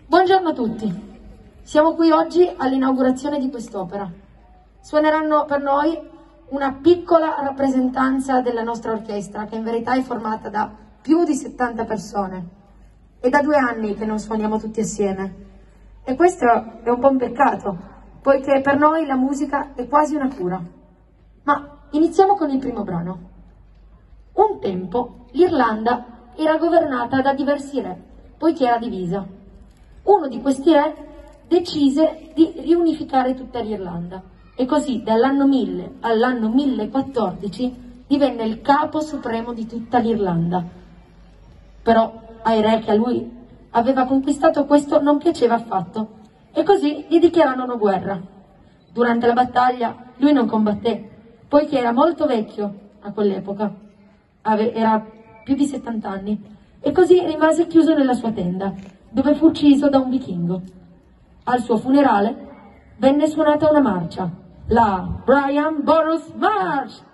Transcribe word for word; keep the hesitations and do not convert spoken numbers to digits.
Buongiorno a tutti, siamo qui oggi all'inaugurazione di quest'opera. Suoneranno per noi una piccola rappresentanza della nostra orchestra, che in verità è formata da più di settanta persone. È da due anni che non suoniamo tutti assieme e questo è un po' un peccato, poiché per noi la musica è quasi una cura. Ma iniziamo con il primo brano. Un tempo l'Irlanda era governata da diversi re, poiché era divisa. Uno di questi re decise di riunificare tutta l'Irlanda e così dall'anno mille all'anno millequattordici divenne il capo supremo di tutta l'Irlanda. Però ai re che a lui aveva conquistato questo non piaceva affatto e così gli dichiararono guerra. Durante la battaglia lui non combatté, poiché era molto vecchio a quell'epoca, era più di settanta anni, e così rimase chiuso nella sua tenda, dove fu ucciso da un vichingo. Al suo funerale venne suonata una marcia, la Brian Boros March.